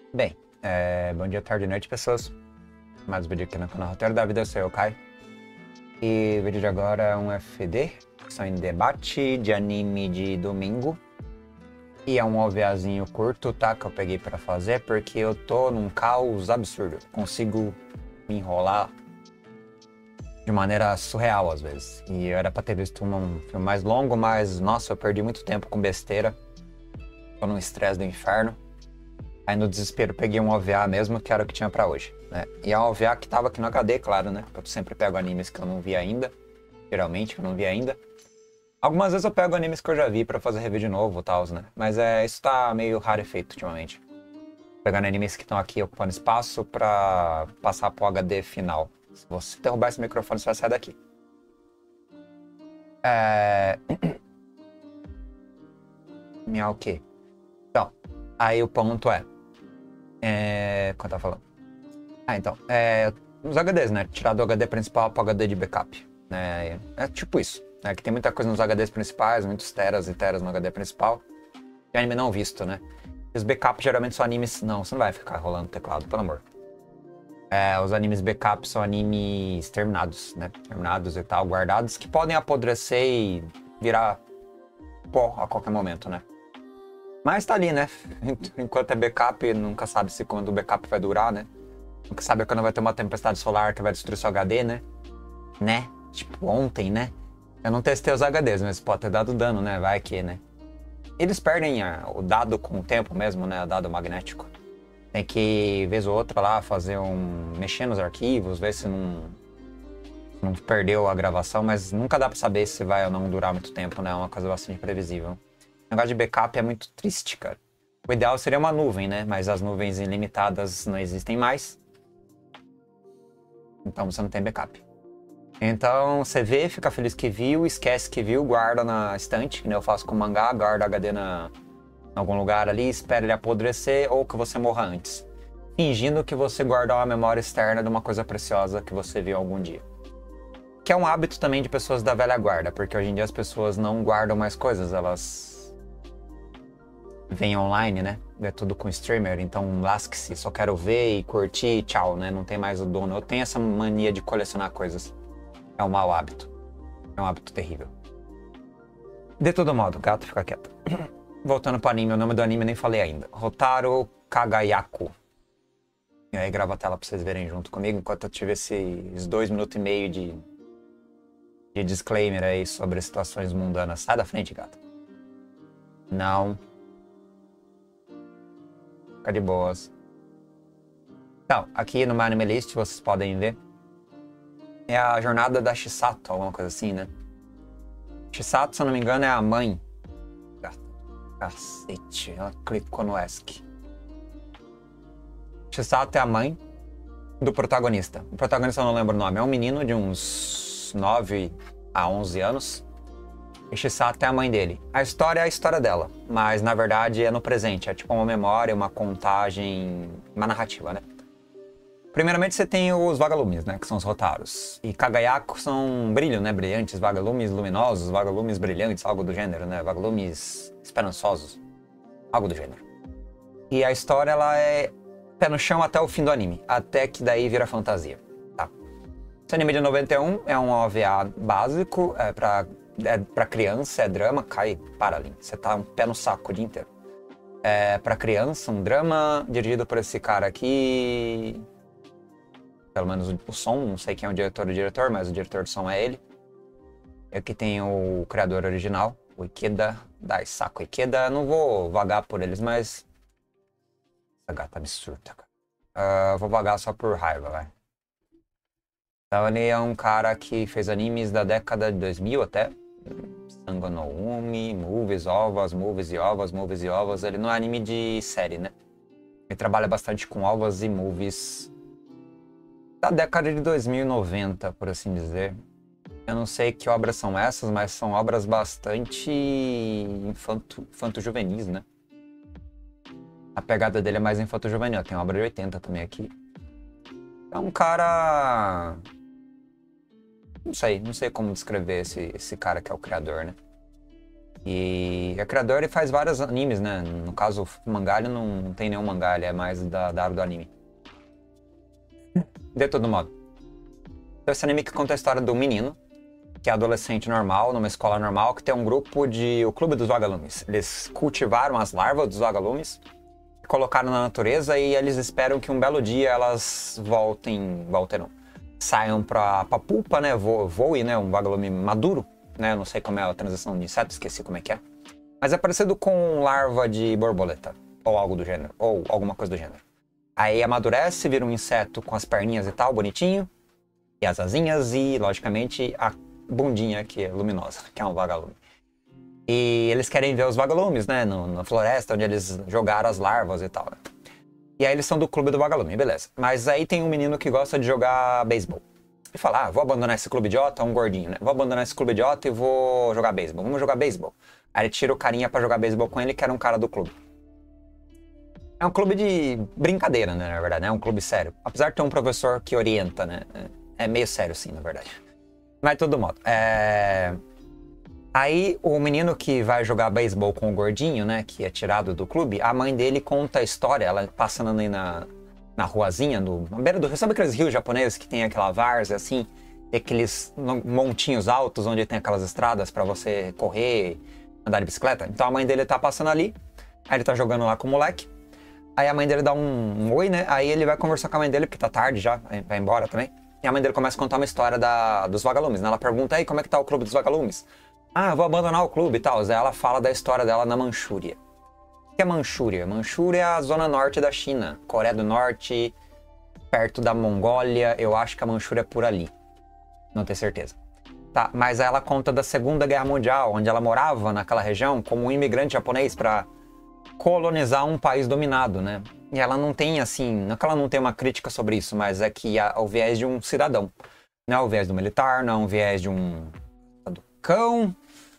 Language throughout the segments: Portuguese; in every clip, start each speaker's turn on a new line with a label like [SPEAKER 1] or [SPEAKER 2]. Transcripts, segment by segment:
[SPEAKER 1] Bem, bom dia, tarde e noite, pessoas. Mais um vídeo aqui no canal Roteiro da Vida, eu sou eu, Kai. E o vídeo de agora é um FD, são em debate de anime de domingo. E é um OVAzinho curto, tá, que eu peguei pra fazer, porque eu tô num caos absurdo. Consigo me enrolar de maneira surreal, às vezes. E eu era pra ter visto um filme mais longo, mas, nossa, eu perdi muito tempo com besteira. Tô num estresse do inferno. Aí no desespero peguei um OVA mesmo, que era o que tinha pra hoje, né? E é um OVA que tava aqui no HD, claro, né? Eu sempre pego animes que eu não vi ainda. Geralmente, que eu não vi ainda. Algumas vezes eu pego animes que eu já vi pra fazer review de novo e tal, né? Mas isso tá meio rarefeito ultimamente. Pegando animes que estão aqui ocupando espaço pra passar pro HD final. Se você derrubar esse microfone, você vai sair daqui. É... Minha o quê? Então, aí o ponto o que eu tava falando? Então, os HDs, né? Tirar do HD principal para o HD de backup. Né? É tipo isso. Né? Que tem muita coisa nos HDs principais, muitos teras e teras no HD principal. E anime não visto, né? E os backups geralmente são animes. Não, você não vai ficar rolando teclado, pelo amor. Os animes backup são animes terminados, né? Terminados e tal, guardados, que podem apodrecer e virar pó a qualquer momento, né? Mas tá ali, né? Enquanto é backup, nunca sabe se quando o backup vai durar, né? Nunca sabe quando vai ter uma tempestade solar que vai destruir seu HD, né? Né? Tipo, ontem, né? Eu não testei os HDs, mas pode ter dado dano, né? Vai que, né? Eles perdem o dado com o tempo mesmo, né? O dado magnético. Tem que, vez ou outra, lá, fazer mexer nos arquivos, ver se não perdeu a gravação, mas nunca dá pra saber se vai ou não durar muito tempo, né? É uma coisa bastante previsível. O negócio de backup é muito triste, cara. O ideal seria uma nuvem, né? Mas as nuvens ilimitadas não existem mais. Então você não tem backup. Então você vê, fica feliz que viu, esquece que viu, guarda na estante, que nem eu faço com mangá, guarda HD em algum lugar ali, espera ele apodrecer ou que você morra antes. Fingindo que você guardou uma memória externa de uma coisa preciosa que você viu algum dia. Que é um hábito também de pessoas da velha guarda, porque hoje em dia as pessoas não guardam mais coisas, elas vêm online, né? É tudo com streamer, então lasque-se, só quero ver e curtir e tchau, né? Não tem mais o dono. Eu tenho essa mania de colecionar coisas. É um mau hábito. É um hábito terrível. De todo modo, gato, fica quieto. Voltando pro anime, o nome do anime eu nem falei ainda. Hotaru Kagayaku. E aí grava a tela pra vocês verem junto comigo, enquanto eu tive esses 2 minutos e meio de disclaimer aí sobre situações mundanas. Sai da frente, gato. Não. Fica de boas. Então, aqui no My Anime List, vocês podem ver. É a jornada da Chisato, alguma coisa assim, né? Chisato, se eu não me engano, é a mãe. Cacete, ela clicou no ESC. Chisato é a mãe do protagonista. O protagonista eu não lembro o nome. É um menino de uns 9 a 11 anos. E Chisato é a mãe dele. A história é a história dela, mas na verdade é no presente. É tipo uma memória, uma contagem, uma narrativa, né? Primeiramente você tem os vagalumes, né? Que são os Hotarus. E Kagayaku são brilho, né? Brilhantes, vagalumes luminosos, vagalumes brilhantes, algo do gênero, né? Vagalumes esperançosos, algo do gênero. E a história, ela é pé no chão até o fim do anime. Até que daí vira fantasia, tá? Esse anime de 91 é um OVA básico, é pra criança, é drama. Cai, para ali, você tá um pé no saco o dia inteiro. É pra criança, um drama dirigido por esse cara aqui... Pelo menos o som, não sei quem é o diretor, mas o diretor do som é ele. E aqui tem o criador original, o Ikeda Daisaku Ikeda. Não vou vagar por eles, mas... Essa gata absurda, cara. Vou vagar só por raiva, vai. Então ele é um cara que fez animes da década de 2000 até. Sango no Umi, Movies, Ovas, Movies e Ovas, Movies e Ovas. Ele não é anime de série, né? Ele trabalha bastante com ovas e movies da década de 2090, por assim dizer. Eu não sei que obras são essas, mas são obras bastante infanto-juvenis, né? A pegada dele é mais infanto-juvenil. Tem obra de 80 também aqui. É um cara... Não sei como descrever esse cara que é o criador, né? E a criadora ele faz vários animes, né? No caso, o mangá ele não tem nenhum mangá, ele é mais da área do anime. De todo modo. Então, esse anime que conta a história do menino, que é adolescente normal, numa escola normal, que tem um grupo o Clube dos Vagalumes. Eles cultivaram as larvas dos vagalumes, colocaram na natureza e eles esperam que um belo dia elas saiam pra pulpa, né? Voe, né? Um vagalume maduro, né? Não sei como é a transição de inseto, esqueci como é que é. Mas é parecido com larva de borboleta, ou algo do gênero, ou alguma coisa do gênero. Aí amadurece, vira um inseto com as perninhas e tal, bonitinho, e as asinhas e, logicamente, a bundinha que é luminosa, que é um vagalume. E eles querem ver os vagalumes, né, na floresta, onde eles jogaram as larvas e tal. Né? E aí eles são do clube do vagalume, beleza. Mas aí tem um menino que gosta de jogar beisebol. Ele fala, vou abandonar esse clube idiota, um gordinho, né? Vou abandonar esse clube idiota e vou jogar beisebol. Vamos jogar beisebol. Aí ele tira o carinha pra jogar beisebol com ele, que era um cara do clube. É um clube de brincadeira, né, na verdade, é um clube sério. Apesar de ter um professor que orienta, né? É meio sério, sim, na verdade. Mas de todo modo, Aí o menino que vai jogar beisebol com o gordinho, né, que é tirado do clube, a mãe dele conta a história, ela passando ali na ruazinha, na beira do rio. Sabe aqueles rios japoneses que tem aquela várzea, assim? Tem aqueles montinhos altos onde tem aquelas estradas pra você correr, andar de bicicleta? Então a mãe dele tá passando ali, aí ele tá jogando lá com o moleque. Aí a mãe dele dá um oi, né? Aí ele vai conversar com a mãe dele, porque tá tarde já, vai embora também. E a mãe dele começa a contar uma história dos vagalumes, né? Ela pergunta, aí, como é que tá o clube dos vagalumes? Ah, vou abandonar o clube e tal. Aí ela fala da história dela na Manchúria. O que é Manchúria? Manchúria é a zona norte da China. Coreia do Norte, perto da Mongólia. Eu acho que a Manchúria é por ali. Não tenho certeza. Tá, mas ela conta da Segunda Guerra Mundial, onde ela morava naquela região como um imigrante japonês para colonizar um país dominado, né? E ela não tem, assim, não é que ela não tem uma crítica sobre isso, mas é que é o viés de um cidadão. Não é o viés do militar, não é o viés de um cão,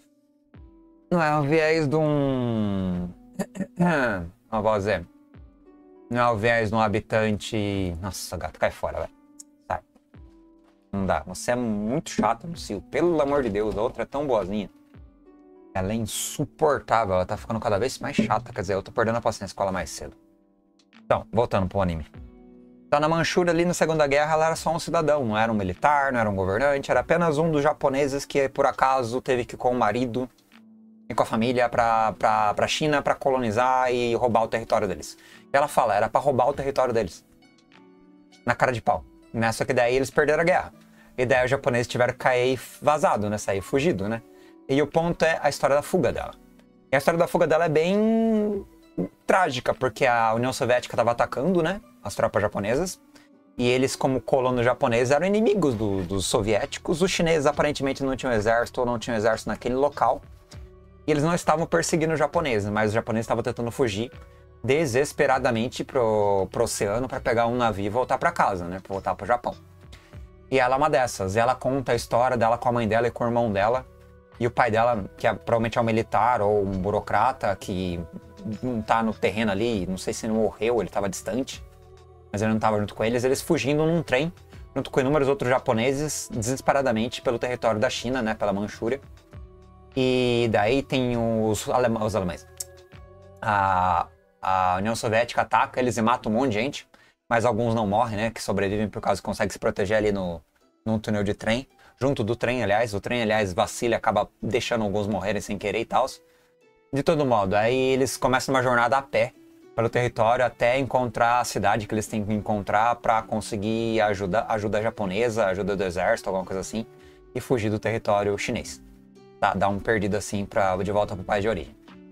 [SPEAKER 1] não é o viés de um... Não vou dizer. Não é o viés de um habitante... Nossa, gato, cai fora, velho. Sai. Não dá. Você é muito chato, Lucille. Pelo amor de Deus, a outra é tão boazinha. Ela é insuportável, ela tá ficando cada vez mais chata, quer dizer, eu tô perdendo a paciência com ela mais cedo. Então, voltando pro anime. Então, na Manchúria, ali na Segunda Guerra, ela era só um cidadão, não era um militar, não era um governante, era apenas um dos japoneses que, por acaso, teve que ir com o marido e com a família pra China pra colonizar e roubar o território deles. E ela fala, era pra roubar o território deles. Na cara de pau. Né? Só que daí eles perderam a guerra. E daí os japoneses tiveram que cair vazado, né? Sair fugido, né? E o ponto é a história da fuga dela. E a história da fuga dela é bem trágica, porque a União Soviética estava atacando, né, as tropas japonesas, e eles, como colonos japoneses, eram inimigos dos soviéticos. Os chineses aparentemente não tinham exército ou não tinham exército naquele local, e eles não estavam perseguindo os japoneses, mas os japoneses estavam tentando fugir desesperadamente pro oceano para pegar um navio e voltar para casa, né, para voltar para o Japão. E ela é uma dessas, e ela conta a história dela com a mãe dela e com o irmão dela. E o pai dela, que provavelmente é um militar ou um burocrata que não tá no terreno ali, não sei se ele morreu, ele estava distante, mas ele não estava junto com eles fugindo num trem, junto com inúmeros outros japoneses, desesperadamente pelo território da China, né, pela Manchúria. E daí tem os alemães. A União Soviética ataca eles e mata um monte de gente, mas alguns não morrem, né, que sobrevivem por causa que conseguem se proteger ali num túnel de trem. Junto do trem, aliás. O trem, aliás, vacila e acaba deixando alguns morrerem sem querer e tal. De todo modo, aí eles começam uma jornada a pé pelo território até encontrar a cidade que eles têm que encontrar para conseguir ajuda japonesa, ajuda do exército, alguma coisa assim, e fugir do território chinês. Tá? Dar um perdido assim de volta pro país de origem.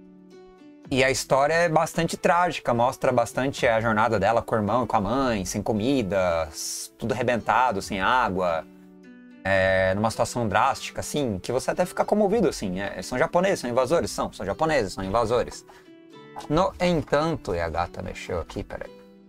[SPEAKER 1] E a história é bastante trágica, mostra bastante a jornada dela com o irmão e com a mãe, sem comida, tudo arrebentado, sem água. Numa situação drástica, assim, que você até fica comovido, assim. Eles são japoneses, são invasores? São japoneses, são invasores. No entanto, e a gata mexeu aqui, peraí.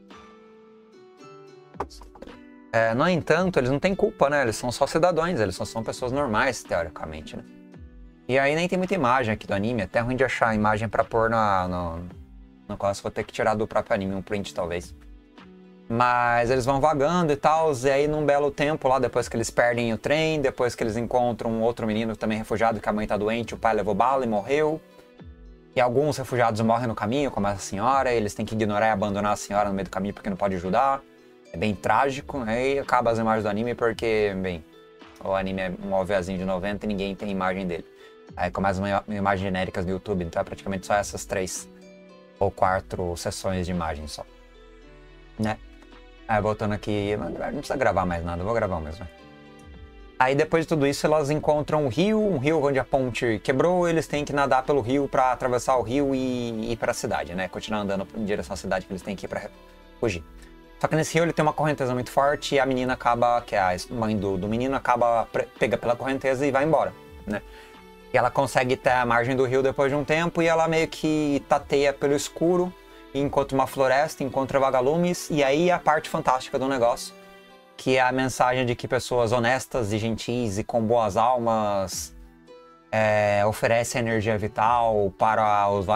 [SPEAKER 1] No entanto, eles não têm culpa, né? Eles são só cidadãos, eles só são pessoas normais, teoricamente, né? E aí nem tem muita imagem aqui do anime, é até ruim de achar a imagem pra pôr no qual eu vou ter que tirar do próprio anime, um print, talvez. Mas eles vão vagando e tal, e aí num belo tempo lá, depois que eles perdem o trem, depois que eles encontram um outro menino também refugiado, que a mãe tá doente, o pai levou bala e morreu. E alguns refugiados morrem no caminho, como essa senhora, e eles têm que ignorar e abandonar a senhora no meio do caminho porque não pode ajudar. É bem trágico, aí acaba as imagens do anime porque, bem, o anime é um OVAzinho de 90 e ninguém tem imagem dele. Aí começa imagens genéricas do YouTube, então é praticamente só essas 3 ou 4 sessões de imagem só. Né? Aí voltando aqui, não precisa gravar mais nada, vou gravar mesmo. Aí depois de tudo isso elas encontram um rio onde a ponte quebrou, eles têm que nadar pelo rio pra atravessar o rio e ir pra cidade, né? Continuar andando em direção à cidade que eles têm que ir pra fugir. Só que nesse rio ele tem uma correnteza muito forte e a menina acaba, que é a mãe do menino, acaba pega pela correnteza e vai embora, né? E ela consegue ter a margem do rio depois de um tempo e ela meio que tateia pelo escuro, e encontra uma floresta, encontra vagalumes, e aí a parte fantástica do negócio, que é a mensagem de que pessoas honestas e gentis e com boas almas oferecem energia vital para os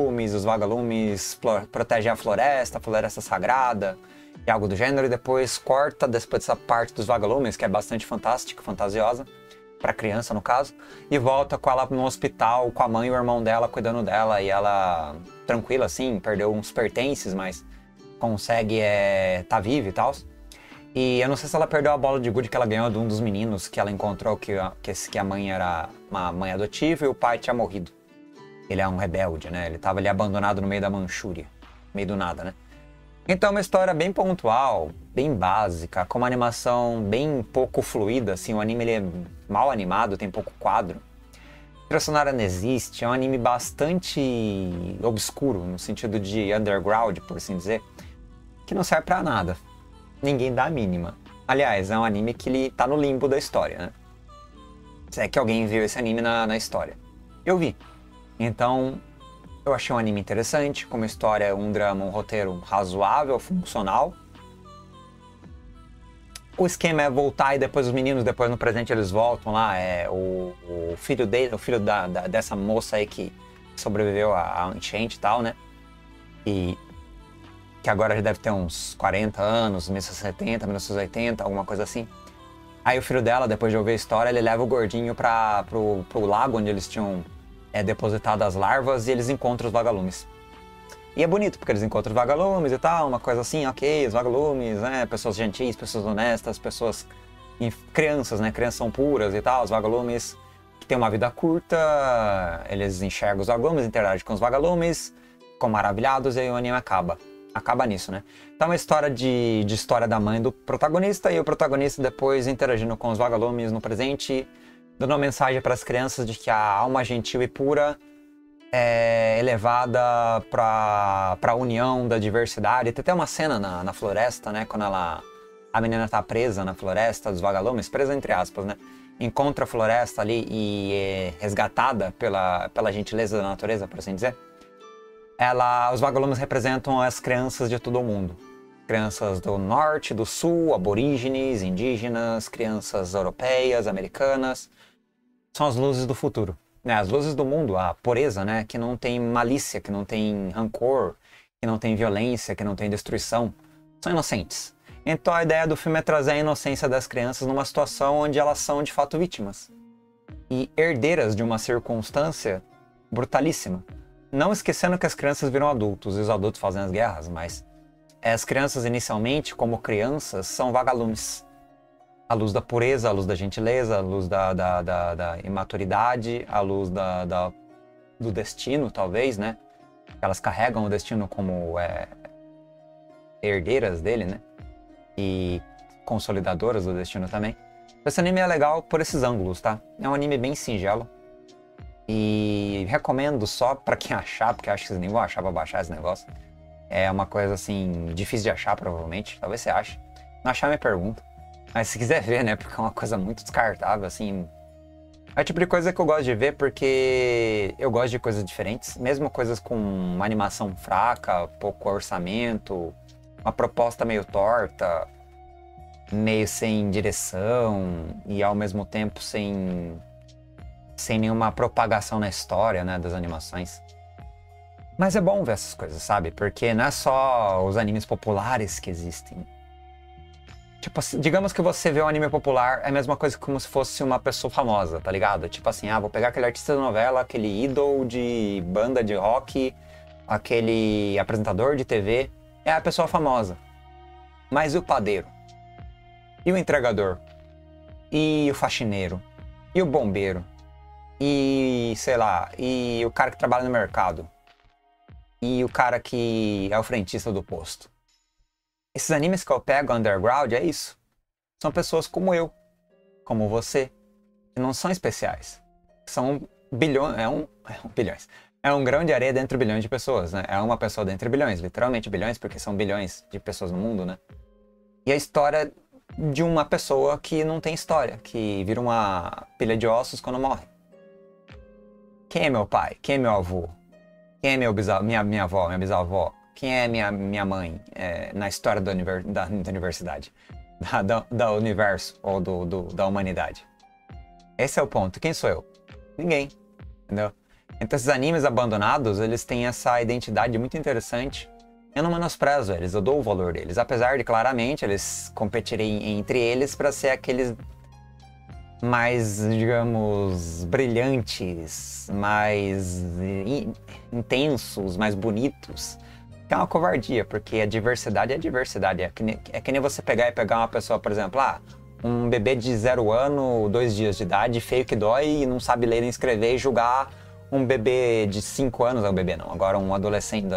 [SPEAKER 1] vagalumes protegem a floresta sagrada e algo do gênero, e depois corta depois dessa parte dos vagalumes, que é bastante fantástica, fantasiosa, para criança no caso, e volta com ela no hospital, com a mãe e o irmão dela cuidando dela, e ela tranquila assim, perdeu uns pertences, mas consegue tá viva e tal. E eu não sei se ela perdeu a bola de gude que ela ganhou de um dos meninos que ela encontrou, que a mãe era uma mãe adotiva e o pai tinha morrido. Ele é um rebelde, né? Ele tava ali abandonado no meio da Manchúria, no meio do nada, né? Então é uma história bem pontual, bem básica, com uma animação bem pouco fluida, assim, o anime ele é mal animado, tem pouco quadro. A trilha sonora não existe, é um anime bastante obscuro, no sentido de underground, por assim dizer, que não serve pra nada. Ninguém dá a mínima. Aliás, é um anime que ele tá no limbo da história, né? Se é que alguém viu esse anime na história. Eu vi. Então, eu achei um anime interessante, com uma história, um drama, um roteiro razoável, funcional. O esquema é voltar e depois os meninos, depois no presente eles voltam lá, o filho dele, o filho dessa moça aí que sobreviveu à enchente e tal, né? E que agora já deve ter uns 40 anos, 1970, 1980, alguma coisa assim. Aí o filho dela, depois de ouvir a história, ele leva o gordinho pro lago onde eles tinham depositado as larvas e eles encontram os vagalumes. E é bonito, porque eles encontram os vagalumes e tal, uma coisa assim, ok, os vagalumes, né, pessoas gentis, pessoas honestas, pessoas... crianças, né, crianças são puras e tal, os vagalumes que têm uma vida curta, eles enxergam os vagalumes, interagem com os vagalumes, ficam maravilhados e aí o anime acaba nisso, né? Então é uma história de história da mãe do protagonista e o protagonista depois interagindo com os vagalumes no presente, dando uma mensagem para as crianças de que a alma gentil e pura é elevada para a união da diversidade. Tem até uma cena na floresta, né? Quando a menina tá presa na floresta dos vagalumes, presa entre aspas, né? Encontra a floresta ali e é resgatada pela gentileza da natureza, por assim dizer. Os vagalumes representam as crianças de todo o mundo. Crianças do norte, do sul, aborígenes, indígenas, crianças europeias, americanas. São as luzes do futuro, né? As luzes do mundo, a pureza, né? Que não tem malícia, que não tem rancor, que não tem violência, que não tem destruição. São inocentes. Então a ideia do filme é trazer a inocência das crianças numa situação onde elas são de fato vítimas. E herdeiras de uma circunstância brutalíssima. Não esquecendo que as crianças viram adultos e os adultos fazem as guerras, mas as crianças inicialmente, como crianças, são vagalumes. A luz da pureza, a luz da gentileza, a luz da imaturidade, a luz do destino, talvez, né? Elas carregam o destino como herdeiras dele, né? E consolidadoras do destino também. Esse anime é legal por esses ângulos, tá? É um anime bem singelo. E recomendo só pra quem achar, porque acho que vocês nem vão achar pra baixar esse negócio. É uma coisa assim, difícil de achar provavelmente, talvez você ache. Não achar, me pergunta. Mas se quiser ver, né, porque é uma coisa muito descartável, assim. É o tipo de coisa que eu gosto de ver porque eu gosto de coisas diferentes. Mesmo coisas com uma animação fraca, pouco orçamento, uma proposta meio torta, meio sem direção e ao mesmo tempo sem nenhuma propagação na história, né, das animações. Mas é bom ver essas coisas, sabe? Porque não é só os animes populares que existem. Tipo assim, digamos que você vê um anime popular, é a mesma coisa que como se fosse uma pessoa famosa, tá ligado? Tipo assim, vou pegar aquele artista da novela, aquele ídolo de banda de rock, aquele apresentador de TV, é a pessoa famosa. Mas e o padeiro? E o entregador? E o faxineiro? E o bombeiro? E, sei lá, e o cara que trabalha no mercado? E o cara que é o frentista do posto? Esses animes que eu pego underground é isso. São pessoas como eu, como você, que não são especiais. São bilhões, bilhões. É um grão de areia dentro de bilhões de pessoas, né? É uma pessoa dentro de bilhões, literalmente bilhões, porque são bilhões de pessoas no mundo, né? E a história de uma pessoa que não tem história, que vira uma pilha de ossos quando morre. Quem é meu pai? Quem é meu avô? Quem é minha avó, minha bisavó? Quem é minha mãe na história da universidade? Da universo ou da humanidade? Esse é o ponto. Quem sou eu? Ninguém. Entendeu? Então esses animes abandonados, eles têm essa identidade muito interessante. Eu não menosprezo eles, eu dou o valor deles. Apesar de, claramente, eles competirem entre eles para ser aqueles mais, digamos, brilhantes, mais intensos, mais bonitos. Que é uma covardia, porque a diversidade é diversidade. É que nem você pegar uma pessoa, por exemplo, um bebê de 0 ano, 2 dias de idade, feio que dói e não sabe ler nem escrever e julgar um bebê de 5 anos, não, um bebê não, agora um adolescente.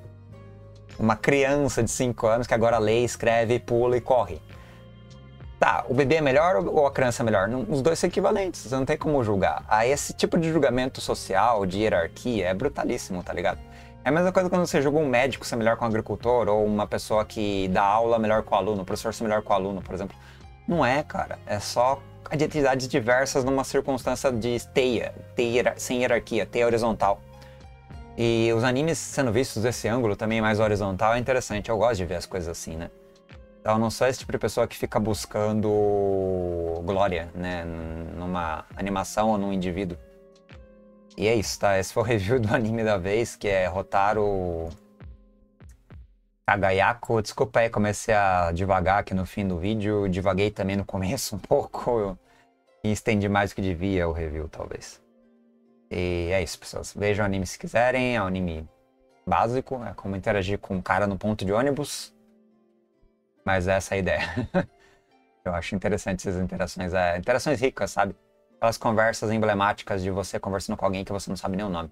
[SPEAKER 1] Uma criança de 5 anos que agora lê, escreve, pula e corre. Tá, o bebê é melhor ou a criança é melhor? Os dois são equivalentes, você não tem como julgar. Esse tipo de julgamento social, de hierarquia, é brutalíssimo, tá ligado? É a mesma coisa quando você julga um médico ser melhor que um agricultor, ou uma pessoa que dá aula melhor que o aluno, o professor ser melhor que o aluno, por exemplo. Não é, cara. É só identidades diversas numa circunstância de teia sem hierarquia, teia horizontal. E os animes sendo vistos desse ângulo também mais horizontal é interessante. Eu gosto de ver as coisas assim, né? Então eu não sou esse tipo de pessoa que fica buscando glória, né? Numa animação ou num indivíduo. E é isso, tá? Esse foi o review do anime da vez, que é Hotaru Kagayako. Desculpa aí, comecei a devagar aqui no fim do vídeo. Divaguei também no começo um pouco. E estendi mais do que devia o review, talvez. E é isso, pessoas. Vejam o anime se quiserem. É um anime básico. É como interagir com um cara no ponto de ônibus. Mas essa é a ideia. Eu acho interessante essas interações. Interações ricas, sabe? Aquelas conversas emblemáticas de você conversando com alguém que você não sabe nem o nome.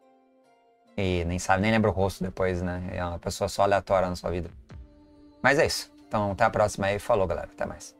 [SPEAKER 1] E nem lembra o rosto depois, né? É uma pessoa só aleatória na sua vida. Mas é isso. Então, até a próxima aí. Falou, galera. Até mais.